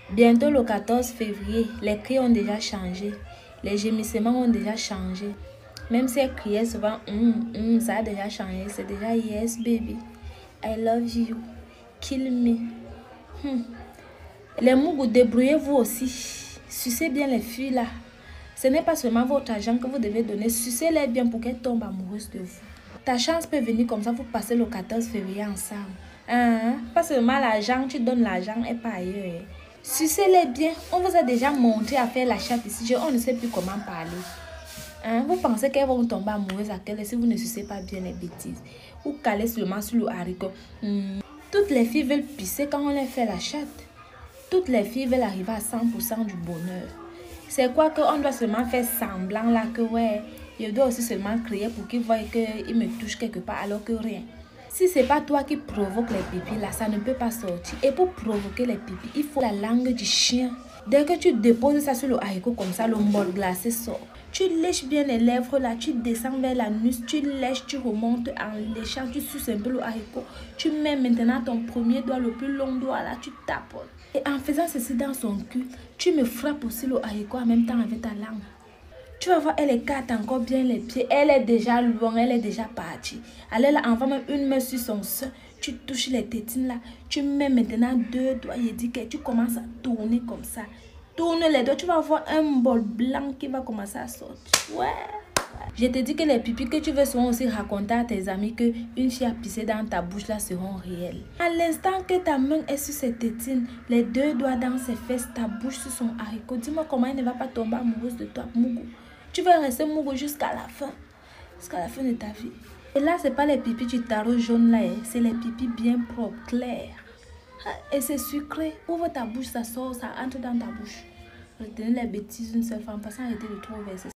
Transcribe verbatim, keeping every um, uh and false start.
Bientôt le quatorze février, les cris ont déjà changé. Les gémissements ont déjà changé. Même si elle criait souvent, mm, mm, ça a déjà changé. C'est déjà yes baby, I love you, kill me. Hmm. Les mougous, débrouillez-vous aussi. Sucez bien les filles là. Ce n'est pas seulement votre argent que vous devez donner. Sucez-les bien pour qu'elles tombent amoureuses de vous. Ta chance peut venir comme ça, vous passez le quatorze février ensemble. Hein? Pas seulement l'argent, tu donnes l'argent et pas ailleurs. Sucez-les bien. On vous a déjà montré à faire la chatte ici. On ne sait plus comment parler. Hein? Vous pensez qu'elles vont tomber amoureuses à quelle si vous ne sucez pas bien les bêtises. Ou calez seulement sur le haricot. Hmm. Toutes les filles veulent pisser quand on leur fait la chatte. Toutes les filles veulent arriver à cent pour cent du bonheur. C'est quoi qu'on doit seulement faire semblant là que ouais, je dois aussi seulement crier pour qu'ils voient qu'il me touche quelque part alors que rien. Si c'est pas toi qui provoque les pipis là, ça ne peut pas sortir. Et pour provoquer les pipis, il faut la langue du chien. Dès que tu déposes ça sur le haricot comme ça, le bol glacé sort. Tu lèches bien les lèvres là, tu descends vers la nuque, tu lèches, tu remontes en léchant, tu suces un peu le haricot. Tu mets maintenant ton premier doigt, le plus long doigt là, tu tapotes. Et en faisant ceci dans son cul, tu me frappes aussi le haricot en même temps avec ta langue. Tu vas voir, elle écarte encore bien les pieds. Elle est déjà loin, elle est déjà partie. Elle là, envoie même une main sur son sein. Tu touches les tétines là. Tu mets maintenant deux doigts. Il dit que tu commences à tourner comme ça. Tourne les doigts. Tu vas voir un bol blanc qui va commencer à sortir. Ouais. Je te dis que les pipis que tu veux souvent aussi raconter à tes amis que une fille a pissé dans ta bouche là seront réelles. À l'instant que ta main est sur ses tétines, les deux doigts dans ses fesses, ta bouche sur son haricot, dis-moi comment elle ne va pas tomber amoureuse de toi, Mougou. Tu vas rester Mougou jusqu'à la fin, jusqu'à la fin de ta vie. Et là, c'est pas les pipis du tarot jaune là, c'est les pipis bien propres, clairs. Et c'est sucré. Ouvre ta bouche, ça sort, ça entre dans ta bouche. Retenez les bêtises une seule fois, en passant à arrêter de trop verser.